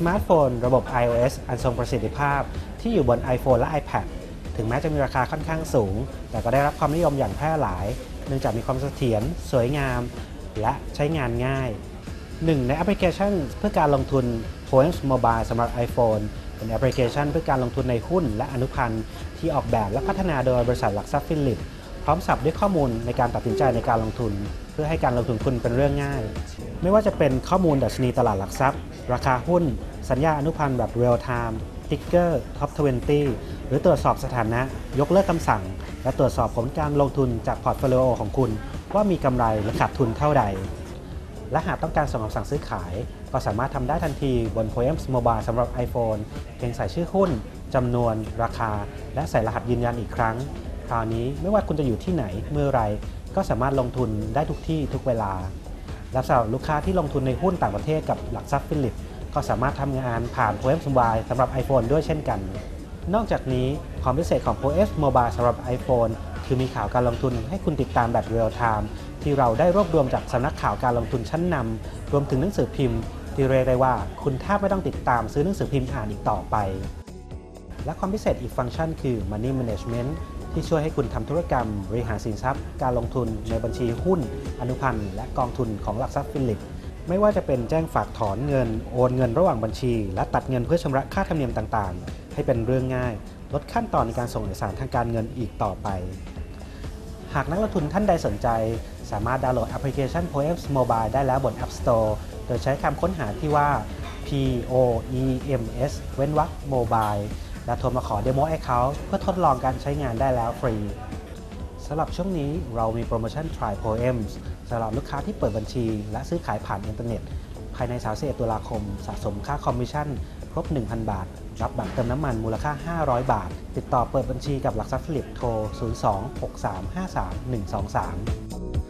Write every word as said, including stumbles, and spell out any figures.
มาร์ทโฟนระบบ iOS อันทรงประสิทธิภาพที่อยู่บน iPhone และ iPad ถึงแม้จะมีราคาค่อนข้างสูงแต่ก็ได้รับความนิยมอย่างแพร่หลายเนื่องจากมีความเสถียรสวยงามและใช้งานง่ายหนึ่งในแอปพลิเคชันเพื่อการลงทุน Poems Mobile สำหรับ iPhone เป็นแอปพลิเคชันเพื่อการลงทุนในหุ้นและอนุพันธ์ที่ออกแบบและพัฒนาโดยบริษัทหลักทรัพย์ฟิลิปพร้อมสับด้วยข้อมูลในการตัดสินใจในการลงทุนเพื่อให้การลงทุนคุณเป็นเรื่องง่ายไม่ว่าจะเป็นข้อมูลดัชนีตลาดหลักทรัพย์ราคาหุ้นสัญญาอนุพันธ์แบบ Real Time ติ๊กเกอร์ ท็อป ยี่สิบ หรือตรวจสอบสถานะยกเลิกคำสั่งและตรวจสอบผลการลงทุนจากพอร์ตโฟลิโอของคุณว่ามีกำไรหรือขาดทุนเท่าใดและหากต้องการส่งคำสั่งซื้อขายก็สามารถทำได้ทันทีบน Poems Mobile สำหรับ iPhone เพียงใส่ชื่อหุ้นจำนวนราคาและใส่รหัสยืนยันอีกครั้งคราวนี้ไม่ว่าคุณจะอยู่ที่ไหนเมื่อไรก็สามารถลงทุนได้ทุกที่ทุกเวลาและสำหรับลูกค้าที่ลงทุนในหุ้นต่างประเทศกับหลักทรัพย์ฟิลิปก็สามารถทำงานผ่าน Poems Mobile สำหรับ iPhone ด้วยเช่นกันนอกจากนี้ความพิเศษของ Poems Mobile สำหรับ iPhone คือมีข่าวการลงทุนให้คุณติดตามแบบ Real Time ที่เราได้รวบรวมจากสำนักข่าวการลงทุนชั้นนำรวมถึงหนังสือพิมพ์ที่เรียกได้ว่าคุณแทบไม่ต้องติดตามซื้อหนังสือพิมพ์อ่านอีกต่อไปและความพิเศษอีกฟังก์ชันคือ Money Management ที่ช่วยให้คุณทำธุรกรรมบริหารสินทรัพย์การลงทุนในบัญชีหุ้นอนุพันธ์และกองทุนของหลักทรัพย์ฟิลิปไม่ว่าจะเป็นแจ้งฝากถอนเงินโอนเงินระหว่างบัญชีและตัดเงินเพื่อชำระค่าธรรมเนียมต่างๆให้เป็นเรื่องง่ายลดขั้นตอนในการส่งเอกสารทางการเงินอีกต่อไปหากนักลงทุนท่านใดสนใจสามารถดาวน์โหลดแอปพลิเคชัน Poems Mobile ได้แล้วบน App Store โดยใช้คำค้นหาที่ว่า P O E M S เว้นวรรค Mobile และโทรมาขอ Demo Account เพื่อทดลองการใช้งานได้แล้วฟรีสำหรับช่วงนี้เรามีโปรโมชั่น Try Poems สำหรับลูกค้าที่เปิดบัญชีและซื้อขายผ่านอินเทอร์เน็ตภายในสามสิบเอ็ดตุลาคมสะสมค่าคอมมิชชั่นครบ หนึ่งพัน บาทรับบัตรเติมน้ำมันมูลค่าห้าร้อยบาทติดต่อเปิดบัญชีกับหลักทรัพย์ฟิลิปโทรศูนย์ สอง หก สาม ห้า สาม หนึ่ง สอง สาม